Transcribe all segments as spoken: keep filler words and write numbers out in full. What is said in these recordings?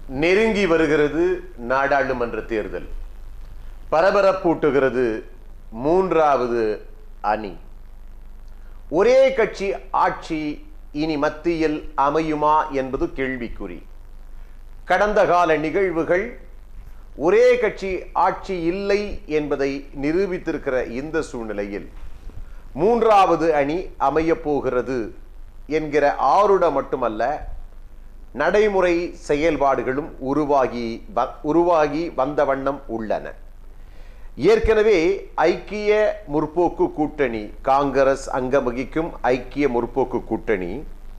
நெருங்கி வருகிறது நாடாளுமன்ற தேர்தல். பரபரப்பூட்டுகிறது மூன்றாவது அணி. ஒரே கட்சி ஆட்சி இனி மத்தியில் அமையுமா என்பது கேள்விக்குறி. கடந்த கால நிகழ்வுகள் ஒரே கட்சி ஆட்சி இல்லை என்பதை நிரூபித்திருக்கிற இந்த சூழ்நிலையில் மூன்றாவது அணி அமைய போகிறது என்கிற ஆருட மட்டுமல்ல, நடைமுறை செயல்பாடுகளும் உருவாகி உருவாகி வந்த வண்ணம் உள்ளன. ஏற்கனவே ஐக்கிய முற்போக்கு கூட்டணி, காங்கிரஸ் அங்கம் வகிக்கும் ஐக்கிய முற்போக்கு கூட்டணி,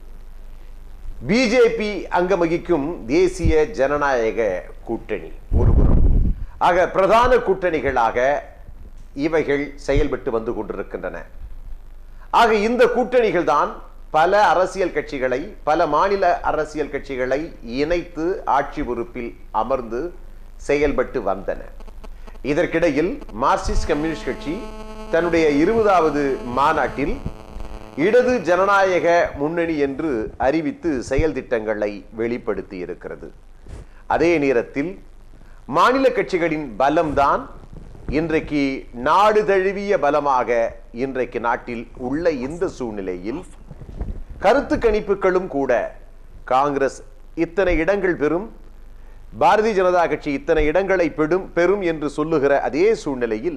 பிஜேபி அங்கம் வகிக்கும் தேசிய ஜனநாயக கூட்டணி ஒருபுறம். ஆக பிரதான கூட்டணிகளாக இவைகள் செயல்பட்டு வந்து கொண்டிருக்கின்றன. ஆக இந்த கூட்டணிகள் தான் பல அரசியல் கட்சிகளை, பல மாநில அரசியல் கட்சிகளை இணைத்து ஆட்சி பொறுப்பில் அமர்ந்து செயல்பட்டு வந்தன. இதற்கிடையில் மார்க்சிஸ்ட் கம்யூனிஸ்ட் கட்சி தன்னுடைய இருபதாவது மாநாட்டில் இடது ஜனநாயக முன்னணி என்று அறிவித்து செயல் திட்டங்களை வெளிப்படுத்தி இருக்கிறது. அதே நேரத்தில் மாநில கட்சிகளின் பலம்தான் இன்றைக்கு நாடு தழுவிய பலமாக இன்றைக்கு நாட்டில் உள்ள இந்த சூழ்நிலையில் கருத்து கணிப்புகளும் கூட காங்கிரஸ் இத்தனை இடங்கள் பெறும், பாரதிய ஜனதா கட்சி இத்தனை இடங்களை பெறும் பெறும் என்று சொல்லுகிற அதே சூழ்நிலையில்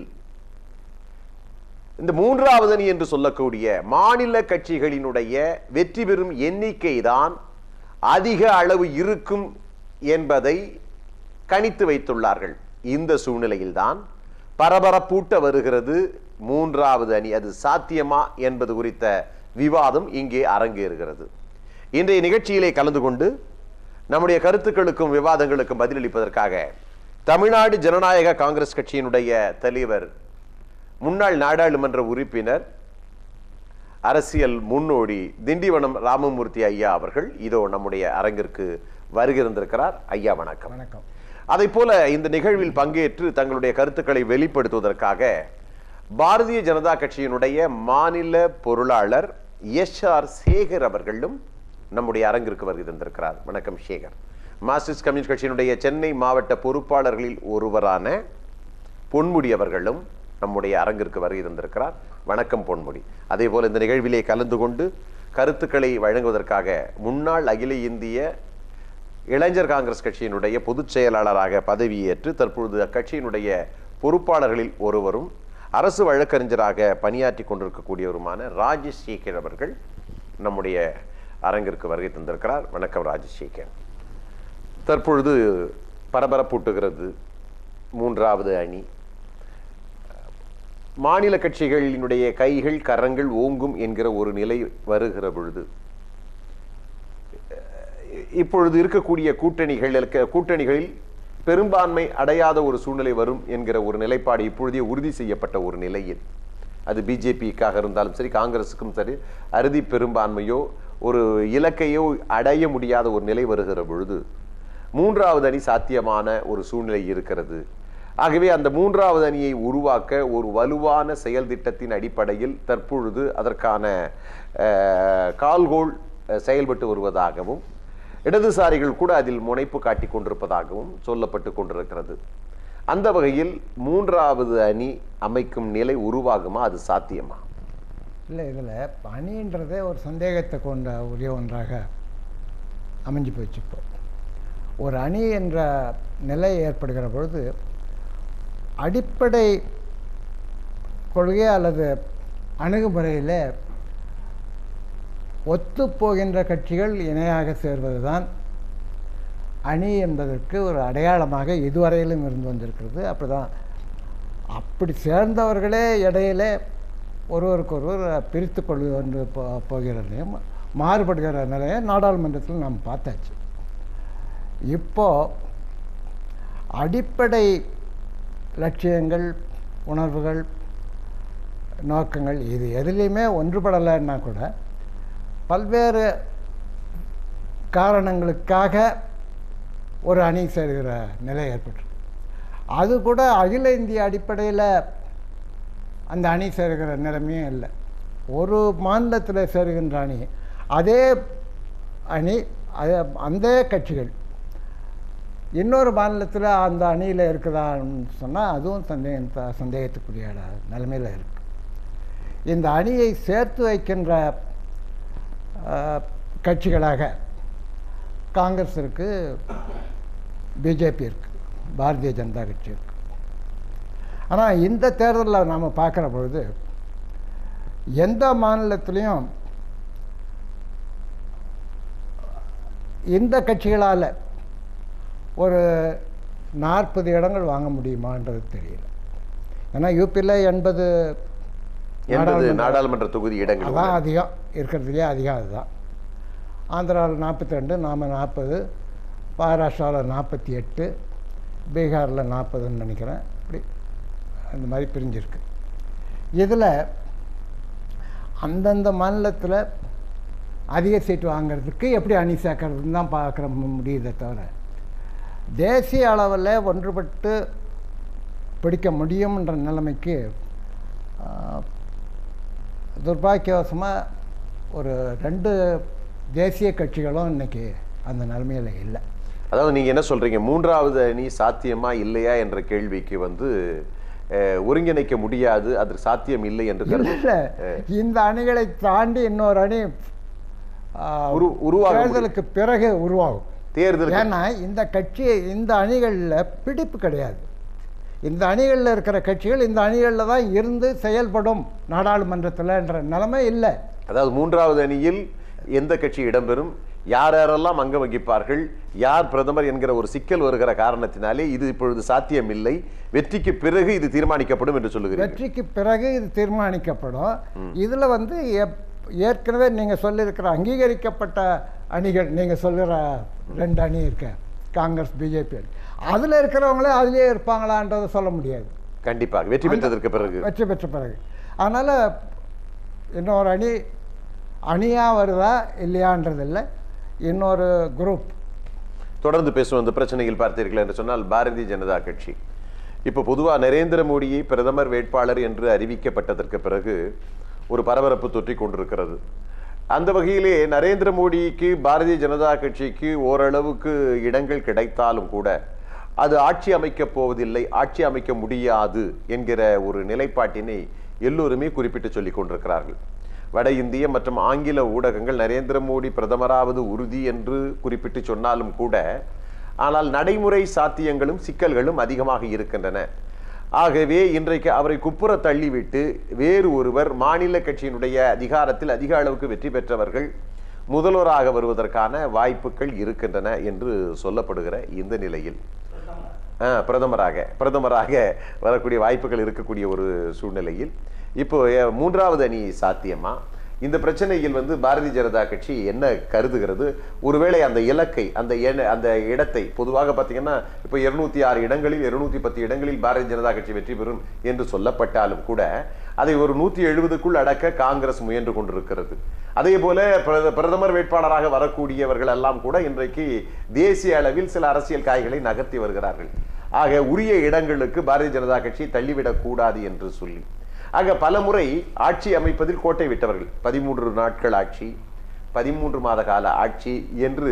இந்த மூன்றாவது அணி என்று சொல்லக்கூடிய மாநில கட்சிகளினுடைய வெற்றி பெறும் எண்ணிக்கை தான் அதிக அளவு இருக்கும் என்பதை கணித்து வைத்துள்ளார்கள். இந்த சூழ்நிலையில் தான் பரபரப்பூட்ட வருகிறது மூன்றாவது அணி. அது சாத்தியமா என்பது குறித்த விவாதம் இங்கே அரங்கேறுகிறது. இன்றைய நிகழ்ச்சியிலே கலந்து கொண்டு நம்முடைய கருத்துக்களுக்கும் விவாதங்களுக்கும் பதிலளிப்பதற்காக தமிழ்நாடு ஜனநாயக காங்கிரஸ் கட்சியினுடைய தலைவர், முன்னாள் நாடாளுமன்ற உறுப்பினர், அரசியல் முன்னோடி திண்டிவனம் ராமமூர்த்தி ஐயா அவர்கள் இதோ நம்முடைய அரங்கிற்கு வருகிறந்திருக்கிறார். ஐயா வணக்கம். வணக்கம். அதை போல இந்த நிகழ்வில் பங்கேற்று தங்களுடைய கருத்துக்களை வெளிப்படுத்துவதற்காக பாரதிய ஜனதா கட்சியினுடைய மாநில பொருளாளர் எஸ் ஆர் சேகர் அவர்களும் நம்முடைய அரங்கிற்கு வருகை தந்திருக்கிறார். வணக்கம் சேகர். மார்க்சிஸ்ட் கம்யூனிஸ்ட் கட்சியினுடைய சென்னை மாவட்ட பொறுப்பாளர்களில் ஒருவரான பொன்முடி அவர்களும் நம்முடைய அரங்கிற்கு வருகை தந்திருக்கிறார். வணக்கம் பொன்முடி. அதே போல இந்த நிகழ்விலே கலந்து கொண்டு கருத்துக்களை வழங்குவதற்காக முன்னாள் அகில இந்திய இளைஞர் காங்கிரஸ் கட்சியினுடைய பொதுச் செயலாளராக பதவியேற்று தற்பொழுது அக்கட்சியினுடைய பொறுப்பாளர்களில் ஒருவரும் அரசு வழக்கறிஞராக பணியாற்றி கொண்டிருக்கக்கூடியவருமான ராஜசேகர் அவர்கள் நம்முடைய அரங்கிற்கு வருகை தந்திருக்கிறார். வணக்கம் ராஜசேகர். தற்பொழுது பரபரப்பூட்டுகிறது மூன்றாவது அணி. மாநில கட்சிகளினுடைய கைகள் கரங்கள் ஓங்கும் என்கிற ஒரு நிலை வருகிற பொழுது இப்பொழுது இருக்கக்கூடிய கூட்டணிகள் கூட்டணிகளில் பெரும்பான்மை அடையாத ஒரு சூழ்நிலை வரும் என்கிற ஒரு நிலைப்பாடு இப்பொழுதே உறுதி செய்யப்பட்ட ஒரு நிலையில், அது பிஜேபிக்காக இருந்தாலும் சரி, காங்கிரஸுக்கும் சரி, அறுதி பெரும்பான்மையோ ஒரு இலக்கையோ அடைய முடியாத ஒரு நிலை வருகிற பொழுது மூன்றாவது அணி சாத்தியமான ஒரு சூழ்நிலை இருக்கிறது. ஆகவே அந்த மூன்றாவது அணியை உருவாக்க ஒரு வலுவான செயல் திட்டத்தின் அடிப்படையில் தற்பொழுது அதற்கான கால்கோள் செயல்பட்டு வருவதாகவும் இடதுசாரிகள் கூட அதில் முனைப்பு காட்டி கொண்டிருப்பதாகவும் சொல்லப்பட்டு கொண்டிருக்கிறது. அந்த வகையில் மூன்றாவது அணி அமைக்கும் நிலை உருவாகுமா? அது சாத்தியமா? இல்லை, இதில் அணின்றதே ஒரு சந்தேகத்தை கொண்ட உரிய ஒன்றாக அமைஞ்சு போச்சு. இப்போ ஒரு அணி என்ற நிலை ஏற்படுகிற பொழுது அடிப்படை கொள்கை அல்லது அணுகுமுறையில் ஒத்துப்போகின்ற கட்சிகள் இணையாக சேர்வது தான் அணி என்பதற்கு ஒரு அடையாளமாக இதுவரையிலும் இருந்து வந்திருக்கிறது. அப்படி தான் அப்படி சேர்ந்தவர்களே இடையிலே ஒருவருக்கொருவர் பிரித்து கொண்டு போ போகிறதையும் மாறுபடுகிற நிலையை நாடாளுமன்றத்தில் நாம் பார்த்தாச்சு. இப்போது அடிப்படை லட்சியங்கள், உணர்வுகள், நோக்கங்கள் இது எதுலேயுமே ஒன்றுபடலைன்னா கூட பல்வேறு காரணங்களுக்காக ஒரு அணி சேர்கிற நிலை ஏற்பட்டு, அது கூட அகில இந்திய அடிப்படையில் அந்த அணி சேர்கிற நிலைமையும் இல்லை. ஒரு மாநிலத்தில் சேர்கின்ற அணி அதே அணி அந்த கட்சிகள் இன்னொரு மாநிலத்தில் அந்த அணியில் இருக்குதான்னு சொன்னால் அதுவும் சந்தேகம் சந்தேகத்துக்குரிய நிலைமையில் இருக்குது. இந்த அணியை சேர்த்து வைக்கின்ற கட்சிகளாக காங்கிரஸ் இருக்குது, பிஜேபி இருக்குது, பாரதிய ஜனதா கட்சி இருக்குது. ஆனால் இந்த தேர்தலில் நாம் பார்க்குற பொழுது எந்த மாநிலத்திலையும் இந்த கட்சிகளால் ஒரு நாற்பது இடங்கள் வாங்க முடியுமான்றது தெரியல. ஏன்னா யூபியில் எண்பது நாடாளுமன்ற தொகுதி இடங்கள் தான் அதிகம் இருக்கிறதுலே அதிகம். அதுதான் ஆந்திராவில் நாற்பத்தி ரெண்டு, நாம் நாற்பது, மகாராஷ்டிராவில் நாற்பத்தி எட்டு, பீகாரில் நாற்பதுன்னு நினைக்கிறேன். இப்படி அந்த மாதிரி பிரிஞ்சிருக்கு. இதில் அந்தந்த மாநிலத்தில் அதிக சீட்டு வாங்கிறதுக்கு எப்படி அணி சேர்க்கறதுன்னு தான் பார்க்குற முடியுதே தவிர தேசிய அளவில் ஒன்றுபட்டு பிடிக்க முடியும்ன்ற நிலைமைக்கு துர்பாக்கியவசமாக ஒரு ரெண்டு தேசிய கட்சிகளும் இன்றைக்கி அந்த நிலைமையில் இல்லை. அதாவது நீங்கள் என்ன சொல்கிறீங்க, மூன்றாவது அணி சாத்தியமா இல்லையா என்ற கேள்விக்கு வந்து ஒருங்கிணைக்க முடியாது, அது சாத்தியம் இல்லை என்று இல்லை. இந்த அணிகளை தாண்டி இன்னொரு அணி தேர்தலுக்கு பிறகு உருவாகும். தேர்தல் ஏன்னா இந்த கட்சி இந்த அணிகளில் பிடிப்பு கிடையாது. இந்த அணிகளில் இருக்கிற கட்சிகள் இந்த அணிகளில் தான் இருந்து செயல்படும் நாடாளுமன்றத்தில் என்ற நிலைமை இல்லை. அதாவது மூன்றாவது அணியில் எந்த கட்சி இடம்பெறும், யார் யாரெல்லாம் அங்கம் வகிப்பார்கள், யார் பிரதமர் என்கிற ஒரு சிக்கல் வருகிற காரணத்தினாலே இது இப்பொழுது சாத்தியம் இல்லை. வெற்றிக்கு பிறகு இது தீர்மானிக்கப்படும் என்று சொல்லுகிறேன். வெற்றிக்கு பிறகு இது தீர்மானிக்கப்படும். இதில் வந்து ஏற்கனவே நீங்கள் சொல்லியிருக்கிற அங்கீகரிக்கப்பட்ட அணிகள், நீங்கள் சொல்லுற ரெண்டு அணி இருக்க காங்கிரஸ் பிஜேபி அணி, அதில் இருக்கிறவங்களே அதிலே இருப்பாங்களான்றதை சொல்ல முடியாது. கண்டிப்பாக வெற்றி பெற்றதற்கு பிறகு வெற்றி பெற்ற பிறகு அதனால் இன்னொரு அணி அணியாக வருதா இல்லையான்றதில்லை, இன்னொரு குரூப். தொடர்ந்து பேசுவோம் இந்த பிரச்சனையில். பார்த்தீர்கள் என்று சொன்னால் பாரதிய ஜனதா கட்சி இப்போ பொதுவாக நரேந்திர மோடியை பிரதமர் வேட்பாளர் என்று அறிவிக்கப்பட்டதற்கு பிறகு ஒரு பரபரப்பு தொற்றிக் கொண்டிருக்கிறது. அந்த வகையிலே நரேந்திர மோடிக்கு பாரதிய ஜனதா கட்சிக்கு ஓரளவுக்கு இடங்கள் கிடைத்தாலும் கூட அது ஆட்சி அமைக்கப் போவதில்லை, ஆட்சி அமைக்க முடியாது என்கிற ஒரு நிலைப்பாட்டினை எல்லோருமே குறிப்பிட்டு சொல்லிக் கொண்டிருக்கிறார்கள். வட இந்திய மற்றும் ஆங்கில ஊடகங்கள் நரேந்திர மோடி பிரதமராவது உறுதி என்று குறிப்பிட்டு சொன்னாலும் கூட ஆனால் நடைமுறை சாத்தியங்களும் சிக்கல்களும் அதிகமாக இருக்கின்றன. ஆகவே இன்றைக்கு அவரை குப்புற தள்ளிவிட்டு வேறு ஒருவர் மாநில கட்சியினுடைய அதிகாரத்தில் அதிக அளவுக்கு வெற்றி பெற்றவர்கள் முதல்வராக வருவதற்கான வாய்ப்புகள் இருக்கின்றன என்று சொல்லப்படுகிற இந்த நிலையில் பிரதமராக பிரதமராக வரக்கூடிய வாய்ப்புகள் இருக்கக்கூடிய ஒரு சூழ்நிலையில் இப்போ மூன்றாவது அணி சாத்தியமா? இந்த பிரச்சனையில் வந்து பாரதிய ஜனதா கட்சி என்ன கருதுகிறது? ஒருவேளை அந்த இலக்கை அந்த அந்த இடத்தை பொதுவாக பார்த்தீங்கன்னா இப்போ இருநூத்தி ஆறு இடங்களில் இருநூத்தி பத்து இடங்களில் பாரதிய ஜனதா கட்சி வெற்றி பெறும் என்று சொல்லப்பட்டாலும் கூட அதை ஒரு நூத்தி எழுபதுக்குள் அடக்க காங்கிரஸ் முயன்று கொண்டிருக்கிறது. அதே போல பிரதமர் வேட்பாளராக வரக்கூடியவர்கள் எல்லாம் கூட இன்றைக்கு தேசிய அளவில் சில அரசியல் காய்களை நகர்த்தி வருகிறார்கள். ஆக உரிய இடங்களுக்கு பாரதிய ஜனதா கட்சி தள்ளிவிடக் கூடாது என்று சொல்லி ஆக பல முறை ஆட்சி அமைப்பதில் கோட்டை விட்டவர்கள். பதிமூன்று நாட்கள் ஆட்சி, பதிமூன்று மாத கால ஆட்சி என்று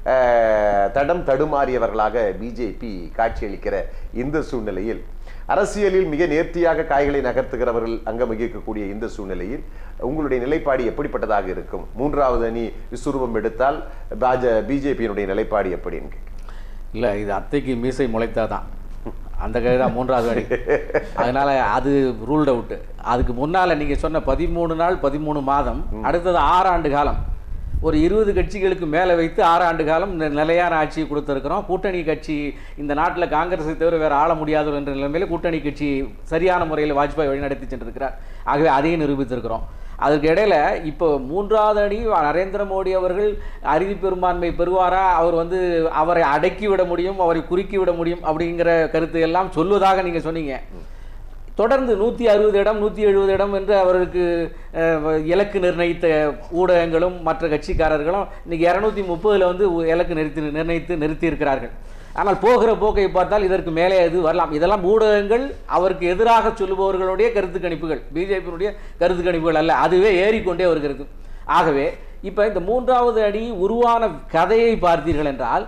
தடம் தடுமாறியவர்களாக பிஜேபி காட்சியளிக்கிற இந்த சூழ்நிலையில் அரசியலில் மிக நேர்த்தியாக காய்களை நகர்த்துகிறவர்கள் அங்கம் வகிக்கக்கூடிய இந்த சூழ்நிலையில் உங்களுடைய நிலைப்பாடு எப்படிப்பட்டதாக இருக்கும்? மூன்றாவது அணி விஸ்வரூபம் எடுத்தால் பாஜ பிஜேபியினுடைய நிலைப்பாடு எப்படி? இல்லை, இது அத்தைக்கு மீசை முளைத்தாதான் அந்த கதை தான் மூன்றாவது அணி. அதனால அது ரூல்ட் அவுட்டு. அதுக்கு முன்னால் நீங்கள் சொன்ன பதிமூணு நாள் பதிமூணு மாதம், அடுத்தது ஆறாண்டு காலம், ஒரு இருபது கட்சிகளுக்கு மேலே வைத்து ஆறாண்டு காலம் நிலையான ஆட்சியை கொடுத்துருக்கிறோம். கூட்டணி கட்சி இந்த நாட்டில் காங்கிரஸை தவிர வேறு ஆள முடியாது என்ற நிலைமையில் கூட்டணி கட்சி சரியான முறையில் வாஜ்பாய் வழிநடத்தி சென்றிருக்கிறார். ஆகவே அதையும் நிரூபித்திருக்கிறோம். அதற்கு இடையில இப்போ மூன்றாவது அணி நரேந்திர மோடி அவர்கள் அறுதி பெரும்பான்மை பெறுவாரா, அவர் வந்து அவரை அடக்கி விட முடியும், அவரை குறுக்கி விட முடியும் அப்படிங்கிற கருத்து எல்லாம் சொல்வதாக நீங்கள் சொன்னீங்க. தொடர்ந்து நூற்றி அறுபது இடம் நூற்றி எழுபது இடம் என்று அவருக்கு இலக்கு நிர்ணயித்த ஊடகங்களும் மற்ற கட்சிக்காரர்களும் இன்னைக்கு இரநூத்தி முப்பதுல வந்து இலக்கு நிறுத்தி நிர்ணயித்து நிறுத்தி இருக்கிறார்கள். ஆனால் போகிற போக்கை பார்த்தால் இதற்கு மேலே எது வரலாம். இதெல்லாம் ஊடகங்கள் அவருக்கு எதிராக சொல்லுபவர்களுடைய கருத்து கணிப்புகள், பிஜேபியினுடைய கருத்து கணிப்புகள் அல்ல, அதுவே ஏறிக்கொண்டே வருகிறது. ஆகவே இப்போ இந்த மூன்றாவது அணி உருவான கதையை பார்த்தீர்கள் என்றால்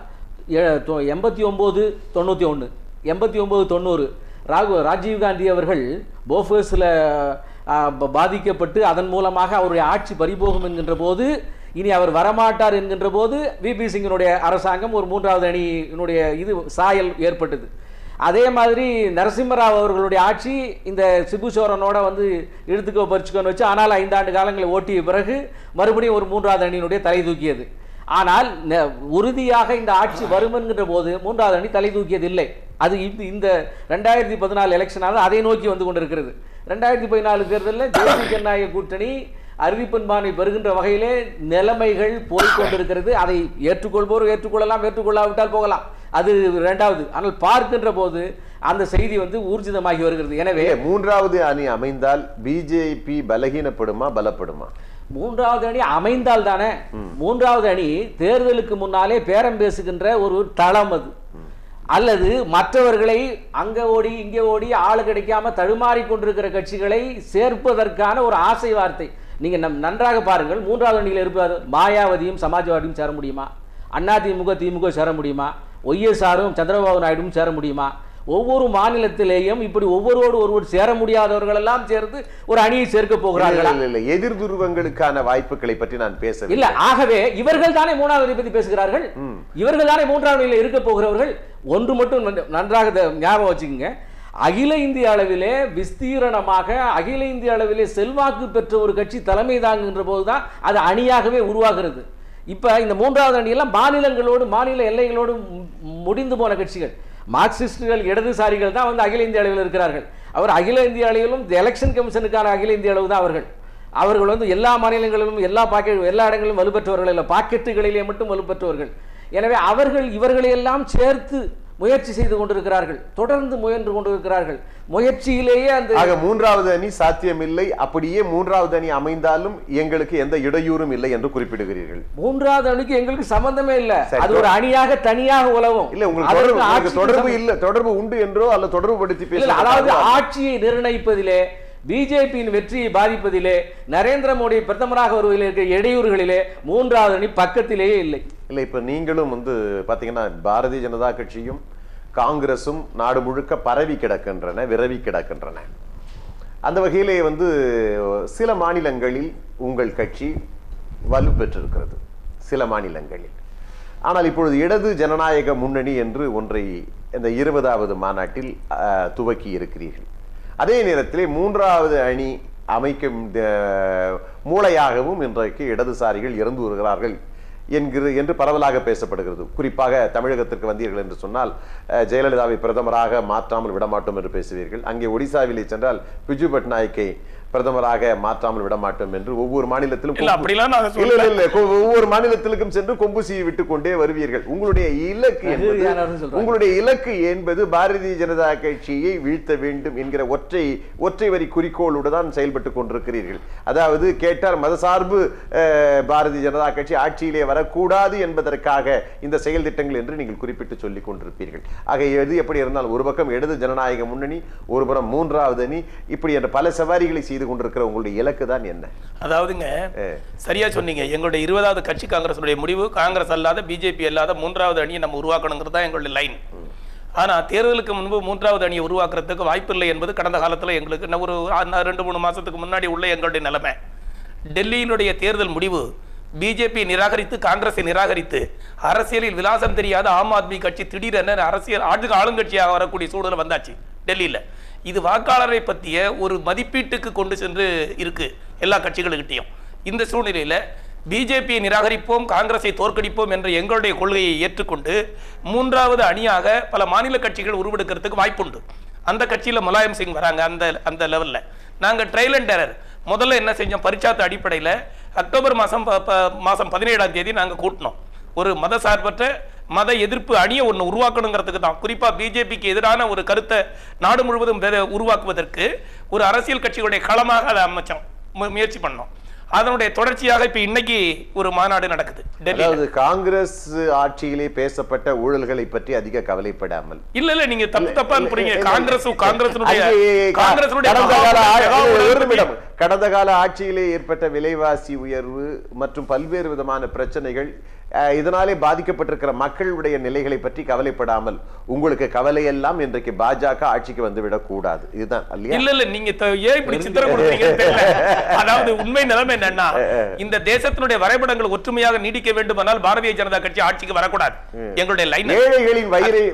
எண்பத்தி ஒம்பது தொண்ணூற்றி ஒன்று எண்பத்தி ஒம்பது தொண்ணூறு ராகு ராஜீவ்காந்தி அவர்கள் போஃபர்ஸில் பாதிக்கப்பட்டு அதன் மூலமாக அவருடைய ஆட்சி பறிபோகும் என்கின்ற போது இனி அவர் வரமாட்டார் என்கின்ற போது விபி சிங்கினுடைய அரசாங்கம் ஒரு மூன்றாவது அணியினுடைய இது சாயல் ஏற்பட்டது. அதே மாதிரி நரசிம்மராவ் அவர்களுடைய ஆட்சி இந்த சிபு சோரனோட வந்து இழுத்துக்கோ பறிச்சுக்கோன்னு வச்சு ஆனால் ஐந்தாண்டு காலங்களை ஓட்டிய பிறகு மறுபடியும் ஒரு மூன்றாவது அணியினுடைய தலை தூக்கியது. ஆனால் உறுதியாக இந்த ஆட்சி வரும் என்கின்ற போது மூன்றாவது அணி தலை தூக்கியது இல்லை. அது இந்த ரெண்டாயிரத்தி பதினாலு எலெக்ஷனால அதை நோக்கி வந்து கொண்டிருக்கிறது. ரெண்டாயிரத்தி பதினாலு தேர்தலில் தேசிய ஜனநாயக கூட்டணி அறிவிப்பெண்பானை பெறுகின்ற வகையிலே நிலைமைகள் போய்கொண்டிருக்கிறது. அதை ஏற்றுக்கொள்வோர் ஏற்றுக்கொள்ளலாம், ஏற்றுக்கொள்ளாவிட்டால் போகலாம், அது இரண்டாவது. ஆனால் பார்க்கின்ற போது அந்த செய்தி வந்து ஊர்ஜிதமாகி வருகிறது. எனவே மூன்றாவது அணி அமைந்தால் பிஜேபி பலகீனப்படுமா பலப்படுமா? மூன்றாவது அணி அமைந்தால் தானே. மூன்றாவது அணி தேர்தலுக்கு முன்னாலே பேரம் பேசுகின்ற ஒரு தளம் அது. அல்லது மற்றவர்களை அங்க ஓடி இங்கே ஓடி ஆளு கிடைக்காம தடுமாறி கொண்டிருக்கிற கட்சிகளை சேர்ப்பதற்கான ஒரு ஆசை வார்த்தை. நீங்க நன்றாக பாருங்கள், மூன்றாவது அணியில் இருப்பார் மாயாவதியும் சமாஜ்வாதியும் சேர முடியுமா? அண்ணா திமுக திமுக சேர முடியுமா? ஒய்எஸ்ஆரும் சந்திரபாபு நாயுடும் சேர முடியுமா? ஒவ்வொரு மாநிலத்திலேயும் இப்படி ஒவ்வொருவோடு ஒருவர் சேர முடியாதவர்கள் எல்லாம் சேர்ந்து ஒரு அணியை சேர்க்க போகிறார்கள். எதிர் துருவங்களுக்கான வாய்ப்புகளை பற்றி நான் பேச இல்ல. ஆகவே இவர்கள் தானே மூன்றாவது பத்தி பேசுகிறார்கள். இவர்கள் தானே மூன்றாவது நிலையில் இருக்க போகிறவர்கள். ஒன்று மட்டும் நன்றாக ஞாபகம் வச்சுக்கோங்க, அகில இந்திய அளவிலே விஸ்தீரணமாக அகில இந்திய அளவிலே செல்வாக்கு பெற்ற ஒரு கட்சி தலைமை தாங்குகின்ற போதுதான் அது அணியாகவே உருவாகிறது. இப்ப இந்த மூன்றாவது அணியெல்லாம் மாநிலங்களோடு மாநில எல்லைகளோடு முடிந்து போன கட்சிகள். மார்க்சிஸ்டுகள் இடதுசாரிகள் தான் வந்து அகில இந்திய அளவில் இருக்கிறார்கள். அவர் அகில இந்திய அளவிலும் எலெக்ஷன் கமிஷனுக்கான அகில இந்திய அளவு தான் அவர்கள். அவர்கள் வந்து எல்லா மாநிலங்களிலும் எல்லா பாக்கெட் எல்லா இடங்களிலும் வலுப்பெற்றவர்கள் இல்லை, பாக்கெட்டுகளிலே மட்டும் வலுப்பெற்றவர்கள். எனவே அவர்கள் இவர்களையெல்லாம் சேர்த்து முயற்சி செய்து கொண்டிருக்கிறார்கள், தொடர்ந்து முயன்று கொண்டிருக்கிறார்கள். முயற்சியிலேயே அந்த மூன்றாவது அணி சாத்தியமில்லை. அப்படியே மூன்றாவது அணி அமைந்தாலும் எங்களுக்கு எந்த இடையூறும் இல்லை என்று குறிப்பிடுகிறீர்கள். மூன்றாவது அணிக்கு எங்களுக்கு சம்பந்தமே இல்லை, அது ஒரு அணியாக தனியாக உலவும். இல்ல, உங்களுக்கு தொடர்பு இல்லை, தொடர்பு உண்டு என்றோ அல்ல தொடர்பு படுத்தி பேச. அதாவது ஆட்சியை நிர்ணயிப்பதிலே, பிஜேபியின் வெற்றியை பாதிப்பதிலே, நரேந்திர மோடி பிரதமராக வருவதில் இருக்கிற இடையூறுகளிலே மூன்றாவது அணி பக்கத்திலேயே இல்லை. இல்லை, இப்ப நீங்களும் வந்து பாத்தீங்கன்னா பாரதிய ஜனதா கட்சியும் காங்கிரசும் நாடு முழுக்க பரவி கிடக்கின்றன, விரவி கிடக்கின்றன. அந்த வகையிலே வந்து சில மாநிலங்களில் உங்கள் கட்சி வலுப்பெற்றிருக்கிறது, சில மாநிலங்களில். ஆனால் இப்பொழுது இடது ஜனநாயக முன்னணி என்று ஒன்றை இந்த இருபதாவது மாநாட்டில் துவக்கி இருக்கிறீர்கள். அதே நேரத்திலே மூன்றாவது அணி அமைக்கும் மூளையாகவும் இன்றைக்கு இடதுசாரிகள் இறந்து வருகிறார்கள் என்கிற என்று பரவலாக பேசப்படுகிறது. குறிப்பாக தமிழகத்திற்கு வந்தீர்கள் என்று சொன்னால் ஜெயலலிதாவை பிரதமராக மாற்றாமல் விடமாட்டோம் என்று பேசுவீர்கள். அங்கே ஒடிசாவிலே சென்றால் பிஜு பட்நாயக்கை பிரதமராக மாற்றாமல் விடமாட்டோம் என்று ஒவ்வொரு மாநிலத்திலும் ஒவ்வொரு மாநிலத்திற்கும் சென்று கொம்பு சீவி விட்டுக் கொண்டே வருவீர்கள். உங்களுடைய இலக்கு உங்களுடைய இலக்கு என்பது பாரதிய ஜனதா கட்சியை வீழ்த்த வேண்டும் என்கிற ஒற்றை ஒற்றை வரி குறிக்கோளோடு தான் செயல்பட்டுக் கொண்டிருக்கிறீர்கள். அதாவது கேட்டால் மதசார்பு பாரதிய ஜனதா கட்சி ஆட்சியிலே வரக்கூடாது என்பதற்காக இந்த செயல் திட்டங்கள் என்று நீங்கள் குறிப்பிட்டு சொல்லிக் கொண்டிருப்பீர்கள். ஆக எது எப்படி இருந்தால் ஒரு பக்கம் இடது ஜனநாயக முன்னணி, ஒரு புறம் மூன்றாவது அணி, இப்படி என்ற பல சவாரிகளை செய்து கொண்டிருக்கிற உங்களுடைய இலக்கு தான் என்ன? அதாவதுங்க, சரியா சொன்னீங்க. எங்களுடைய இருபதாவது கட்சி காங்கிரஸுடைய முடிவு காங்கிரஸ் அல்லாத பிஜேபி அல்லாத மூன்றாவது அணியை நம்ம உருவாக்கணுங்கிறது தான் எங்களுடைய லைன். ஆனா தேர்தலுக்கு முன்பு மூன்றாவது அணியை உருவாக்குறதுக்கு வாய்ப்பு இல்லை என்பது கடந்த காலத்தில் எங்களுக்கு ஒரு ரெண்டு மூணு மாசத்துக்கு முன்னாடி உள்ள எங்களுடைய நிலைமை. டெல்லியினுடைய தேர்தல் முடிவு பிஜேபி நிராகரித்து காங்கிரஸை நிராகரித்து அரசியலில் விலாசம் தெரியாத ஆம் ஆத்மி கட்சி திடீரென அரசியல் ஆட்சி ஆளுங்கட்சியாக வரக்கூடிய சூழல் வந்தாச்சு டெல்லியில். இது வாக்காளரை பற்றிய ஒரு மதிப்பீட்டுக்கு கொண்டு சென்று இருக்கு எல்லா கட்சிகளுக்கிட்டையும். இந்த சூழ்நிலையில் பிஜேபியை நிராகரிப்போம், காங்கிரஸை தோற்கடிப்போம் என்ற எங்களுடைய கொள்கையை ஏற்றுக்கொண்டு மூன்றாவது அணியாக பல மாநில கட்சிகள் உருவெடுக்கிறதுக்கு வாய்ப்புண்டு. அந்த கட்சியில் முலாயம் சிங் வராங்க. அந்த அந்த லெவலில் நாங்கள் ட்ரையல் அண்ட் எரர் முதல்ல என்ன செஞ்சோம், பரிச்சாத்து அடிப்படையில் அக்டோபர் மாதம் மாதம் பதினேழாம் தேதி நாங்கள் கூட்டினோம். ஒரு மத சார்பற்ற மத எதிர்ப்பு அணியை ஒன்று உருவாக்கணுங்கிறதுக்கு தான். குறிப்பாக பிஜேபிக்கு எதிரான ஒரு கருத்தை நாடு முழுவதும் உருவாக்குவதற்கு ஒரு அரசியல் கட்சிகளுடைய களமாக அதை அமைச்சோம், முயற்சி பண்ணோம். அதனுடைய தொடர்ச்சியாக இப்ப இன்னைக்கு ஒரு மாநாடு நடக்குது டெல்லியில். காங்கிரஸ் ஆட்சியிலே பேசப்பட்ட ஊழல்களை பற்றி அதிக கவலைப்படாமல். இல்ல இல்ல நீங்க தப்பு தப்பா புரியுங்க. காங்கிரஸ் காங்கிரஸுடைய கடந்த கால ஆட்சியிலே ஏற்பட்ட விலைவாசி உயர்வு மற்றும் பல்வேறு விதமான பிரச்சனைகள் இதனாலே பாதிக்கப்பட்டிருக்கிற மக்களுடைய நிலைகளை பற்றி கவலைப்படாமல் உங்களுக்கு கவலை எல்லாம் இன்றைக்கு பாஜக ஆட்சிக்கு வந்து விடக்கூடாது. இதுதான் இல்ல இல்ல நீங்க ஏன் இப்படி சித்திரம் கொடுத்தீங்கன்னு தெரியல. அதாவது உண்மை நிலைமை என்னன்னா, இந்த தேசத்தினுடைய வரைபடங்கள் ஒற்றுமையாக நீடிக்க வேண்டுமானால் பாரதிய ஜனதா கட்சி ஆட்சிக்கு வரக்கூடாது. எங்களுடைய லைன் ஏழைகளின் வயிறை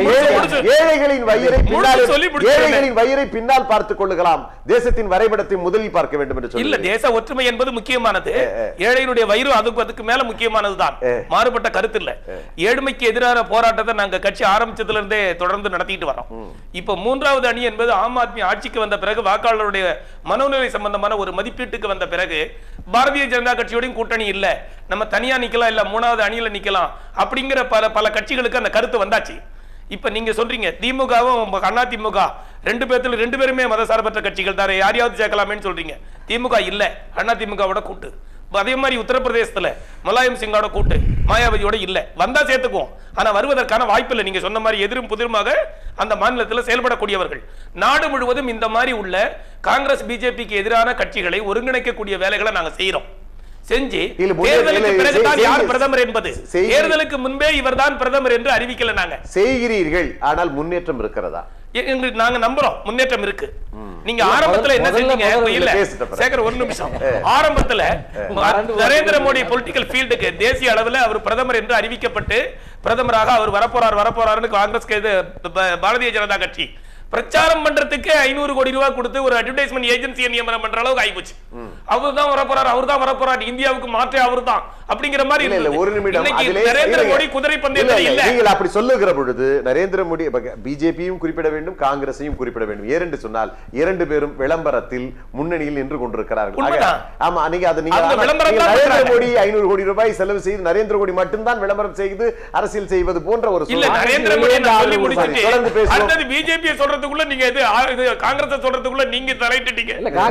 ஏழைகளின் வயிறை ஏழைகளின் வயிறை பின்னால் பார்த்துக் கொள்ளுகலாம், தேசத்தின் வரைபடத்தை முதலில் பார்க்க வேண்டும் என்று சொல்லி. இல்ல, தேச ஒற்றுமை என்பது முக்கியமானது, ஏழைகளுடைய வயிறு அதுக்கு அதுக்கு மேல முக்கியமானதுதான், மாறுபட்ட கருத்து இல்ல. ஏழ்மைக்கு எதிரான போராட்டத்தை நாங்க கட்சி ஆரம்பிச்சதுல இருந்தே தொடர்ந்து நடத்திட்டு வரோம். இப்ப மூன்றாவது அணி என்பது ஆம் ஆத்மி ஆட்சிக்கு வந்த பிறகு வாக்காளருடைய மனோநிலை சம்பந்தமான ஒரு மதிப்பீட்டுக்கு வந்த பிறகு பாரதிய ஜனதா கட்சியோடையும் கூட்டணி இல்ல, நம்ம தனியா நிக்கலாம், இல்ல மூணாவது அணியில நிக்கலாம் அப்படிங்கிற பல பல கட்சிகளுக்கு அந்த கருத்து வந்தாச்சு. இப்ப நீங்க சொல்றீங்க திமுகவும் அதிமுக ரெண்டு பேர்த்துல ரெண்டு பேருமே மதசார்பற்ற கட்சிகள் தான், யாரையாவது சேர்க்கலாமேன்னு சொல்றீங்க. திமுக இல்ல, அதிமுகவோட கூட்டு. அதே மாதிரி உத்தரப்பிரதேசத்துல முலாயம் சிங்கோட கூட்டு மாயாவதியோட இல்ல, வந்தா சேர்த்துக்குவோம், ஆனா வருவதற்கான வாய்ப்பு இல்லை. நீங்க சொன்ன மாதிரி எதிரும் புதிருமாக அந்த மாநிலத்தில் செயல்படக்கூடியவர்கள். நாடு முழுவதும் இந்த மாதிரி உள்ள காங்கிரஸ் பிஜேபிக்கு எதிரான கட்சிகளை ஒருங்கிணைக்கக்கூடிய வேலைகளை நாங்க செய்யறோம். செஞ்சு தேர்தலுக்கு பிறகுதான் யார் பிரதமர் என்பது, தேர்தலுக்கு முன்பே இவர்தான் பிரதமர் என்று அறிவிக்கல நாங்க செய்கிறீர்கள். ஆனால் முன்னேற்றம் இருக்கிறதா? நாங்க நம்புறோம் முன்னேற்றம் இருக்கு. நீங்க ஆரம்பத்துல என்ன செஞ்சீங்க? இல்ல சேகர் ஒரு நிமிஷம். ஆரம்பத்துல நரேந்திர மோடி பொலிட்டிக்கல் ஃபீல்டுக்கு தேசிய அளவில் அவர் பிரதமர் என்று அறிவிக்கப்பட்டு பிரதமராக அவர் வரப்போறார் வரப்போறாருன்னு காங்கிரஸ் பாரதிய ஜனதா கட்சி பிரச்சாரம் பண்றதுக்கு ஐநூறு கோடி ரூபாய் கொடுத்து ஒரு அட்வர்டைஸ்மெண்ட் ஏஜென்சியை நியமனம் பண்ற அளவுக்கு ஆயிப்போச்சு. அவர் தான் வரப்போறார் அவர் தான் வரப்போறார் இந்தியாவுக்கு மாற்றே அவர் தான் அப்படிங்கிற மாதிரி இல்ல. ஒரு நிமிடம், நரேந்திர மோடி குதிரை பந்தயத்தில் இல்ல. நீங்கள் அப்படி சொல்லுகிற பொழுது நரேந்திர மோடி பிஜேபியும் குறிப்பிட வேண்டும், காங்கிரஸையும் குறிப்பிட வேண்டும். ஏனென்று சொன்னால் இரண்டு பேரும் விளம்பரத்தில் முன்னணியில் நின்று கொண்டிருக்கிறார்கள். ஆமா, நீங்க அது நீங்க நரேந்திர மோடி ஐநூறு கோடி ரூபாய் செலவு செய்து நரேந்திர மோடி மட்டும்தான் விளம்பரம் செய்து அரசியல் செய்வது போன்ற ஒரு இல்ல. நரேந்திர மோடி சொல்லி முடிச்சிட்டு அடுத்து பிஜேபி சொல்றதுக்குள்ள நீங்க இது காங்கிரஸ் சொல்றதுக்குள்ள நீங்க தலையிட்டீங்க.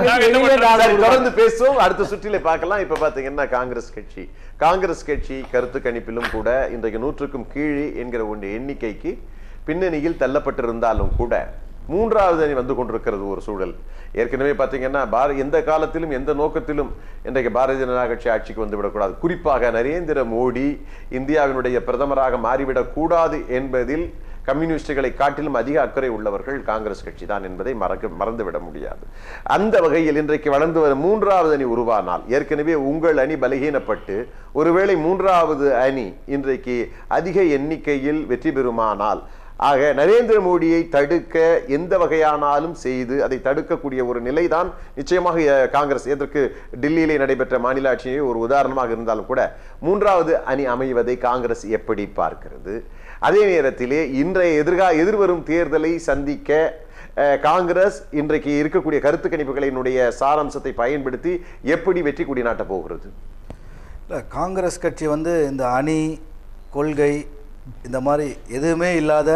தொடர்ந்து பேசுவோம், அடுத்த சுற்றிலே பார்க்கலாம். இப்ப பாத்தீங்கன்னா காங்கிரஸ் கட்சி காங்கிரஸ் கட்சி கருத்து கணிப்பிலும் கூட இன்றைக்கு நூற்றுக்கும் கீழே என்கிற ஒன்று எண்ணிக்கைக்கு பின்னணியில் தள்ளப்பட்டிருந்தாலும் கூட மூன்றாவது அணி வந்து கொண்டிருக்கிறது ஒரு சூழல். ஏற்கனவே பார்த்தீங்கன்னா பார எந்த காலத்திலும் எந்த நோக்கத்திலும் இன்றைக்கு பாரதிய ஜனதா கட்சி ஆட்சிக்கு வந்து விடக்கூடாது, குறிப்பாக நரேந்திர மோடி இந்தியாவினுடைய பிரதமராக மாறிவிடக்கூடாது என்பதில் கம்யூனிஸ்டுகளை காட்டிலும் அதிக அக்கறை உள்ளவர்கள் காங்கிரஸ் கட்சி தான் என்பதை மறக்க மறந்துவிட முடியாது. அந்த வகையில் இன்றைக்கு வளர்ந்து வரும் மூன்றாவது அணி உருவானால், ஏற்கனவே உங்கள் அணி பலகீனப்பட்டு ஒருவேளை மூன்றாவது அணி இன்றைக்கு அதிக எண்ணிக்கையில் வெற்றி பெறுமானால், ஆக நரேந்திர மோடியை தடுக்க எந்த வகையானாலும் செய்து அதை தடுக்கக்கூடிய ஒரு நிலைதான் நிச்சயமாக காங்கிரஸ். எதற்கு டில்லியிலே நடைபெற்ற மாநில ஆட்சியை ஒரு உதாரணமாக இருந்தாலும் கூட மூன்றாவது அணி அமைவதை காங்கிரஸ் எப்படி பார்க்கிறது? அதே நேரத்திலே இன்றைய எதிர்கா எதிர்வரும் தேர்தலை சந்திக்க காங்கிரஸ் இன்றைக்கு இருக்கக்கூடிய கருத்து கணிப்புகளினுடைய சாராம்சத்தை பயன்படுத்தி எப்படி வெற்றி கொடி நாட்ட போகிறது? இல்லை, காங்கிரஸ் கட்சி வந்து இந்த அணி கொள்கை இந்த மாதிரி எதுவுமே இல்லாத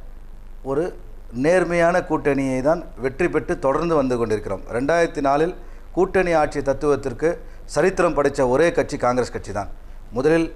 ஒரு நேர்மையான கூட்டணியை தான் வெற்றி பெற்று தொடர்ந்து வந்து கொண்டிருக்கிறோம். ரெண்டாயிரத்தி நாலில் கூட்டணி ஆட்சி தத்துவத்திற்கு சரித்திரம் படைத்த ஒரே கட்சி காங்கிரஸ் கட்சி தான். முதலில்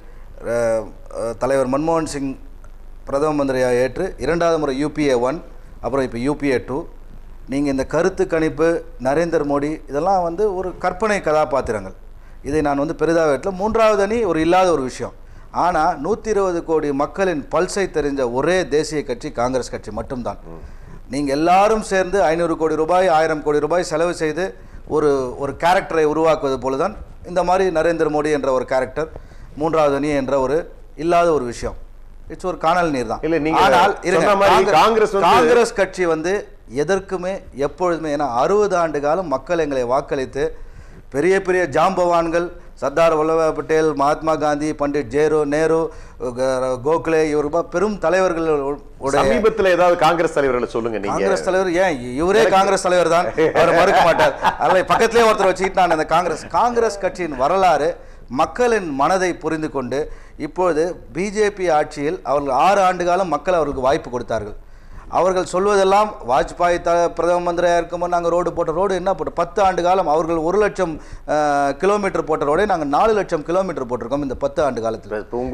தலைவர் மன்மோகன் சிங் பிரதம மந்திரியாக ஏற்று இரண்டாவது முறை யூபிஏ ஒன், அப்புறம் இப்போ யூபிஏ டூ. நீங்கள் இந்த கருத்து கணிப்பு நரேந்திர மோடி இதெல்லாம் வந்து ஒரு கற்பனை கதாபாத்திரங்கள். இதை நான் வந்து பெரிதாக ஏற்ற மூன்றாவது அணி ஒரு இல்லாத ஒரு விஷயம். ஆனால் நூற்றி இருபது கோடி மக்களின் பல்ஸை தெரிஞ்ச ஒரே தேசிய கட்சி காங்கிரஸ் கட்சி மட்டும்தான். நீங்கள் எல்லாரும் சேர்ந்து ஐநூறு கோடி ரூபாய் ஆயிரம் கோடி ரூபாய் செலவு செய்து ஒரு ஒரு கேரக்டரை உருவாக்குவது போல தான் இந்த மாதிரி நரேந்திர மோடி என்ற ஒரு கேரக்டர் மூன்றாவது அணி என்ற ஒரு இல்லாத ஒரு விஷயம். இட்ஸ் ஒரு காணல் நீர் தான். ஆனால் காங்கிரஸ் காங்கிரஸ் கட்சி வந்து எதற்குமே எப்பொழுதுமே, ஏன்னா அறுபது ஆண்டு காலம் மக்கள் எங்களை வாக்களித்து பெரிய பெரிய ஜாம்பவான்கள் சர்தார் வல்லபாய் பட்டேல், மகாத்மா காந்தி, பண்டிட் ஜேரு நேரு, கோகலே, இவர் பெரும் தலைவர்கள். சமீபத்தில் ஏதாவது காங்கிரஸ் தலைவர்களை சொல்லுங்க. காங்கிரஸ் தலைவர் ஏன் இவரே காங்கிரஸ் தலைவர் தான், அவர் மறுக்க மாட்டார். அதில் பக்கத்திலே ஒருத்தர் வச்சுக்கிட்டு நான் அந்த காங்கிரஸ் காங்கிரஸ் கட்சியின் வரலாறு மக்களின் மனதை புரிந்து கொண்டு இப்பொழுது பிஜேபி ஆட்சியில் அவர்கள் ஆறு ஆண்டு காலம் மக்கள் அவர்களுக்கு வாய்ப்பு கொடுத்தார்கள். அவர்கள் சொல்வதெல்லாம் வாஜ்பாய் த பிரதம மந்திரியாக இருக்கும்போது நாங்கள் ரோடு போட்ட ரோடு என்ன போட்டோம், பத்து ஆண்டு காலம் அவர்கள் ஒரு லட்சம் கிலோமீட்டர் போட்ட ரோடே நாங்கள் நாலு லட்சம் கிலோமீட்டர் போட்டிருக்கோம் இந்த பத்து ஆண்டு காலத்தில்.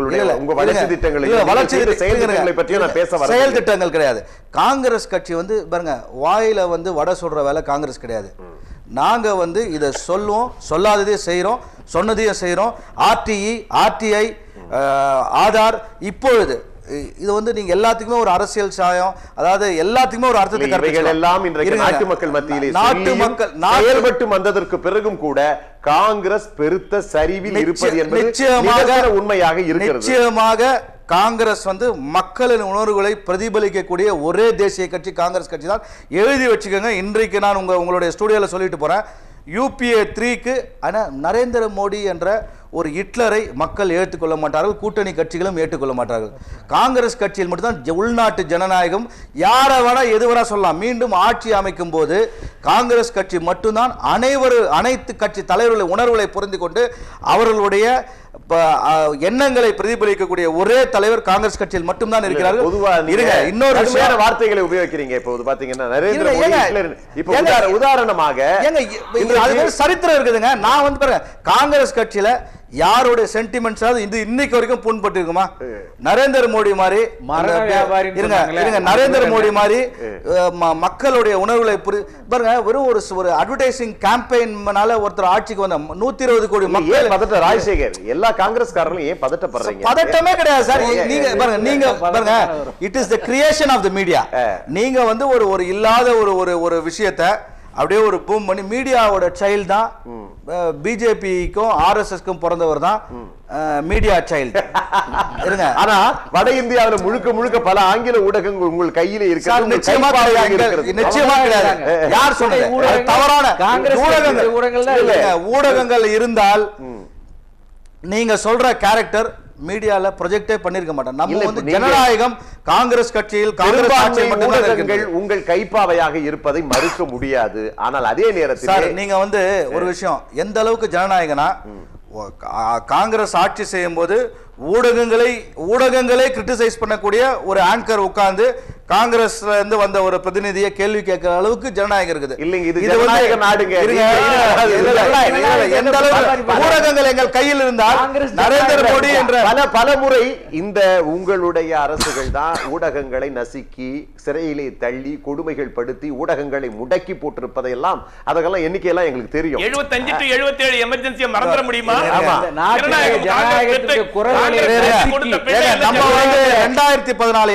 செயல் திட்டங்கள் கிடையாது. காங்கிரஸ் கட்சி வந்து பாருங்க, வாயில வந்து வடை சொல்ற வேலை காங்கிரஸ் கிடையாது. நாங்கள் வந்து இதை சொல்லுவோம், சொல்லாததே செய்கிறோம், சொன்னதையும் செய்கிறோம். ஆர்டிஇ, ஆர்டிஐ, ஆதார், இப்பொழுது இது வந்து நீங்க எல்லாத்துக்குமே ஒரு அரசியல் சாயம், அதாவது எல்லாத்துக்குமே ஒரு அர்த்தத்தை கற்பிகள் எல்லாம் இன்றைக்கு நாட்டு மக்கள் மத்தியிலே நாட்டு மக்கள் செயல்பட்டு வந்ததற்கு பிறகும் கூட காங்கிரஸ் பெருத்த சரிவில் இருப்பது என்பது நிச்சயமாக உண்மையாக இருக்கிறது. நிச்சயமாக காங்கிரஸ் வந்து மக்களின் உணர்வுகளை பிரதிபலிக்கக்கூடிய ஒரே தேசிய கட்சி காங்கிரஸ் கட்சி தான். எழுதி வச்சுக்கோங்க. இன்றைக்கு நான் உங்க உங்களுடைய ஸ்டுடியோல சொல்லிட்டு போறேன், யூபிஏ த்ரீக்கு ஆனால் நரேந்திர மோடி என்ற ஒரு ஹிட்லரை மக்கள் ஏற்றுக்கொள்ள மாட்டார்கள், கூட்டணி கட்சிகளும் ஏற்றுக்கொள்ள மாட்டார்கள். காங்கிரஸ் கட்சியில் மட்டும்தான் உள்நாட்டு ஜனநாயகம். யாரை வேணா எது வேணா சொல்லலாம். மீண்டும் ஆட்சி அமைக்கும் போது காங்கிரஸ் கட்சி மட்டும்தான் அனைவரும் அனைத்து கட்சி தலைவர்களை உணர்வுகளை புரிந்து கொண்டு அவர்களுடைய எண்ணங்களை பிரதிபலிக்கக்கூடிய ஒரே தலைவர் காங்கிரஸ் கட்சியில் மட்டும்தான் இருக்கிறார்கள். இன்னொரு விஷயம் வார்த்தைகளை உபயோகிக்கிறீங்க. இப்போ பாத்தீங்கன்னா நரேந்திர மோடி இப்போ உதாரணமாக சரித்திரம் இருக்குதுங்க. நான் வந்து பாருங்க, காங்கிரஸ் கட்சியில யாருடைய சென்டிமெண்ட்ஸ் இது இன்னைக்கு வரைக்கும் புண்பட்டு இருக்குமா? நரேந்திர மோடி மாதிரி இருங்க, நரேந்திர மோடி மாதிரி மக்களுடைய உணர்வுகளை பாருங்க. வெறும் ஒரு ஒரு அட்வர்டைசிங் கேம்பெயின்னால ஒருத்தர் ஆட்சிக்கு வந்த நூத்தி இருபது கோடி மக்கள் பதட்ட ராஜசேகர் எல்லா காங்கிரஸ்காரர்களும் ஏன் பதட்டப்படுறீங்க? பதட்டமே கிடையாது சார். நீங்க பாருங்க, நீங்க பாருங்க, it is the creation of the media. நீங்க வந்து ஒரு ஒரு இல்லாத ஒரு ஒரு விஷயத்தை அப்படியே ஒரு பூம் பண்ணி, மீடியாவோட சைல்டு தான் பிஜேபிக்கும் ஆர்எஸ்எஸ்க்கும் பிறந்தவர் தான் மீடியா சைல்டு இருங்க. ஆனா வட இந்தியாவில் முழுக்க முழுக்க பல ஆங்கில ஊடகங்கள் உங்கள் கையில இருக்கு. நிச்சயமா நிச்சயமா கிடையாது. யார் சொன்னது? தவறான ஊடகங்கள் இருந்தால் நீங்க சொல்ற கேரக்டர் மீடியால ப்ரொஜெக்டே பண்ணிருக்க மாட்டோம். நம்ம வந்து ஜனநாயகம் காங்கிரஸ் கட்சியில் ஊடகங்கள் உங்கள் கைப்பாவையாக இருப்பதை மறுக்க முடியாது. ஆனால் அதே நேரத்தில் நீங்க வந்து ஒரு விஷயம், எந்த அளவுக்கு ஜனநாயகனா காங்கிரஸ் ஆட்சி செய்யும் போது ஊடகங்களை ஊடகங்களே கிரிட்டிசைஸ் பண்ணக்கூடிய ஒரு ஆங்கர் உட்கார்ந்து காங்கிரஸ்ல இருந்து வந்த ஒரு பிரதிநிதியை கேள்வி கேட்கிற அளவுக்கு ஜனநாயகம் இருக்குது. இல்லைங்க, இது ஜனநாயக நாடுங்க. எந்த அளவுக்கு ஊடகங்கள் எங்கள் கையில் இருந்தால் நரேந்திர மோடி என்ற பல பல முறை இந்த உங்களுடைய அரசுகள் தான் ஊடகங்களை நசுக்கி சிறையிலே தள்ளி கொடுமைகள் படுத்தி ஊடகங்களை முடக்கி போட்டிருப்பதையெல்லாம் அதெல்லாம் எண்ணிக்கையெல்லாம் எங்களுக்கு தெரியும். எழுபத்தஞ்சு டு எழுபத்தி ஏழு எமர்ஜென்சியை மறந்துட முடியுமா? ரெண்டாயிரத்தி பதினாலு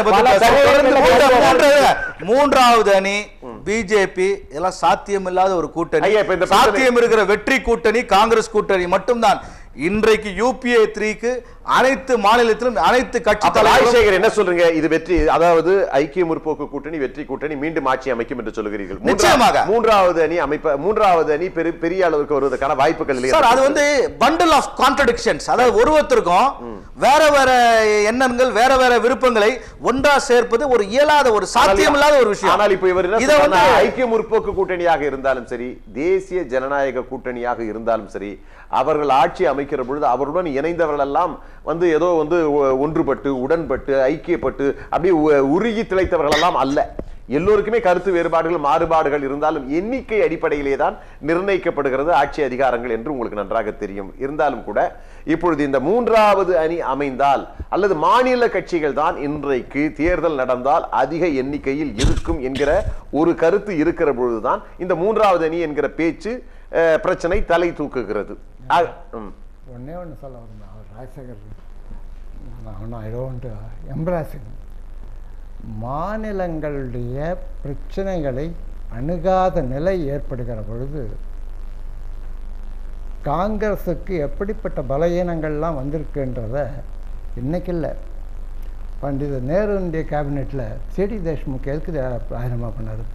மூன்றாவது அணி பிஜேபி எல்லாம் சாத்தியம் இல்லாத ஒரு கூட்டணி. சாத்தியம் இருக்கிற வெற்றி கூட்டணி காங்கிரஸ் கூட்டணி மட்டும்தான். இன்றைக்கு யூபிஏ த்ரீக்கு அனைத்து மாநிலத்திலும் அனைத்து கட்சி தலைவர் என்ன சொல்றீங்க? இது வெற்றி, அதாவது ஐக்கிய முற்போக்கு கூட்டணி வெற்றி கூட்டணி மீண்டும் ஆட்சி அமைக்கும் என்று சொல்கிறீர்கள். நிச்சயமாக மூன்றாவது அணி அமைப்ப மூன்றாவது அணி பெரிய அளவுக்கு வருவதற்கான வாய்ப்புகள் இல்லை சார். அது வந்து பண்டில் ஆஃப் கான்ட்ரடிக்ஷன்ஸ். அதாவது ஒருவருக்கும் வேற வேற எண்ணங்கள் வேற வேற விருப்பங்களை ஒன்றா சேர்ப்பது ஒரு இயலாத ஒரு சாத்தியம் இல்லாத ஒரு விஷயம். ஆனால் இப்போ இவர் ஐக்கிய முற்போக்கு கூட்டணியாக இருந்தாலும் சரி, தேசிய ஜனநாயக கூட்டணியாக இருந்தாலும் சரி, அவர்கள் ஆட்சி அமைக்கிற பொழுது அவருடன் இணைந்தவர்கள் எல்லாம் வந்து ஏதோ வந்து ஒன்றுபட்டு உடன்பட்டு ஐக்கியப்பட்டு அப்படியே உருகி திளைத்தவர்கள் எல்லாம் அல்ல. எல்லோருக்குமே கருத்து வேறுபாடுகள் மாறுபாடுகள் இருந்தாலும் எண்ணிக்கை அடிப்படையிலே தான் நிர்ணயிக்கப்படுகிறது ஆட்சி அதிகாரங்கள் என்று உங்களுக்கு நன்றாக தெரியும். இருந்தாலும் கூட இப்பொழுது இந்த மூன்றாவது அணி அமைந்தால் அல்லது மாநில கட்சிகள் தான் இன்றைக்கு தேர்தல் நடந்தால் அதிக எண்ணிக்கையில் இருக்கும் என்கிற ஒரு கருத்து இருக்கிற பொழுதுதான் இந்த மூன்றாவது அணி என்கிற பேச்சு பிரச்சனை தலை தூக்குகிறது. ஒன்னே ஒன்று சொல்ல வரணும், அவர் ராஜசேகர் ஐ டோன்ட் எம்ப்ராசிங் மாநிலங்களுடைய பிரச்சனைகளை அணுகாத நிலை ஏற்படுகிற பொழுது காங்கிரஸுக்கு எப்படிப்பட்ட பலவீனங்கள்லாம் வந்திருக்குன்றத இன்னைக்கு இல்லை, பண்டித நேருடைய கேபினெட்டில் சிடி தேஷ்முக் எதுக்கு ராஜினாமா பண்ணார்?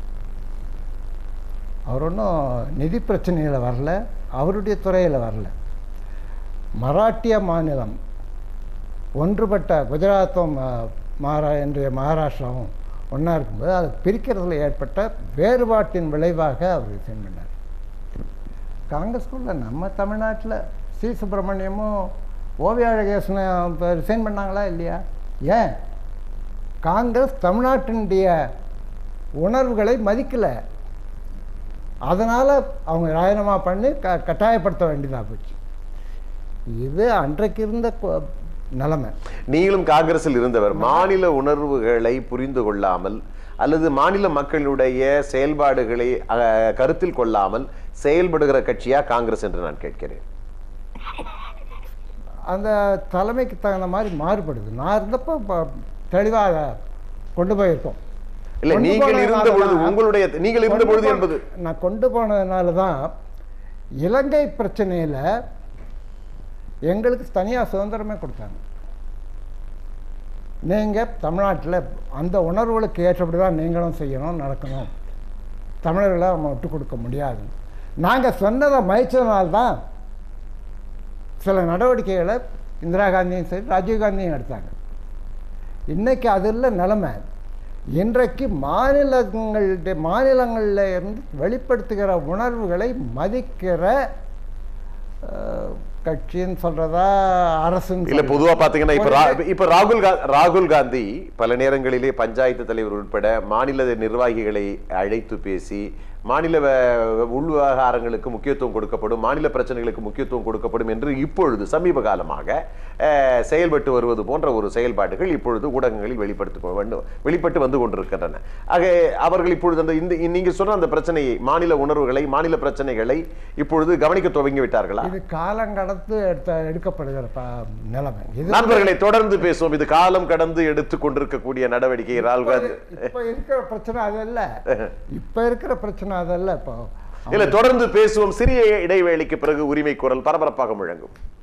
அவர் ஒன்றும் நிதி பிரச்சனையில் வரல, அவருடைய துறையில் வரல. மராட்டிய மாநிலம் ஒன்றுபட்ட குஜராத்தும் மகாரா இன்றைய மகாராஷ்டிராவும் ஒன்றா இருக்கும்போது அது பிரிக்கிறதுல ஏற்பட்ட வேறுபாட்டின் விளைவாக அவர் ரிசைன் பண்ணார். காங்கிரஸ்குள்ள நம்ம தமிழ்நாட்டில் சி சுப்பிரமணியமும் ஓவிய அழகேசனும் ரிசைன் பண்ணாங்களா இல்லையா? ஏன்? காங்கிரஸ் தமிழ்நாட்டினுடைய உணர்வுகளை மதிக்கலை, அதனால் அவங்க ராஜினாமா பண்ணி க கட்டாயப்படுத்த வேண்டியதாக போச்சு. இது அன்றைக்கு இருந்த நிலைமை. நீங்களும் காங்கிரஸில் இருந்தவர், மாநில உணர்வுகளை புரிந்து கொள்ளாமல் அல்லது மாநில மக்களுடைய செயல்பாடுகளை அஹ், கருத்தில் கொள்ளாமல் செயல்படுகிற கட்சியா காங்கிரஸ் என்று நான் கேட்கிறேன். அந்த தலைமைக்கு தகுந்த மாதிரி மாறுபடுது. நான் இருந்தப்போ ப- தெளிவாக கொண்டு போயிருக்கோம். இல்ல கொண்டு நீங்கள் இருந்த போனதுனால பொழுது தான் உங்களுடைய நீங்கள் இருந்த கொண்டு பொழுது போ- என்பது நான் கொண்டு போனதுனால தான் இலங்கை பிரச்சனையில் எங்களுக்கு தனியாக சுதந்திரமே கொடுத்தாங்க. நீங்கள் தமிழ்நாட்டில் அந்த உணர்வுகளுக்கு ஏற்றபடி தான் நீங்களும் செய்யணும், நடக்கணும், தமிழர்களை நம்ம விட்டு கொடுக்க முடியாது. நாங்கள் சொன்னதை மதித்ததுனால்தான் சில நடவடிக்கைகளை இந்திரா காந்தியும் சரி ராஜீவ் காந்தியும் எடுத்தாங்க. இன்றைக்கி அது இல்லை நிலைமை. இன்றைக்கு மாநிலங்களுடைய மாநிலங்களில் இருந்து வெளிப்படுத்துகிற உணர்வுகளை மதிக்கிற அஹ், கட்சின்னு சொல்கிறதா அரசுன்னு இல்ல சொல்றதா? பொதுவா பாத்தீங்கன்னா இப்ப ஒரு- ரா- இப்ப ராகுல் கா- ராகுல் காந்தி பல நேரங்களிலே பஞ்சாயத்து தலைவர் உட்பட மாநில நிர்வாகிகளை அழைத்து பேசி மாநில வ- உள் விவகாரங்களுக்கு முக்கியத்துவம் கொடுக்கப்படும், மாநில பிரச்சனைகளுக்கு முக்கியத்துவம் கொடுக்கப்படும் என்று இப்பொழுது சமீப காலமாக அஹ், செயல்பட்டு வருவது போன்ற ஒரு செயல்பாடுகள் இப்பொழுது ஊடகங்களில் வெளிப்படுத்த வேண்டும் வெளிப்பட்டு வந்து கொண்டிருக்கின்றன. ஆக அவர்கள் இப்பொழுது அந்த இந்த நீங்க சொன்ன அந்த பிரச்சனையை, மாநில உணர்வுகளை, மாநில பிரச்சனைகளை இப்பொழுது கவனிக்க துவங்கி விட்டார்களா? இது காலம் கடந்து எடுத்த எடுக்கப்படுகிற ப- நிலைமை இது. நண்பர்களை தொடர்ந்து பேசுவோம். இது காலம் கடந்து எடுத்துக் கொண்டிருக்கக்கூடிய நடவடிக்கை. ராகுல் காந்தி இப்ப இருக்கிற பிரச்சனை அதல்ல, இப்ப இருக்கிற பிரச்சனை அதல்ல. இப்போ இல்ல தொடர்ந்து பேசுவோம். சிறிய இடைவேளைக்கு பிறகு உரிமை குரல் பரபரப்பாக முழங்கும்.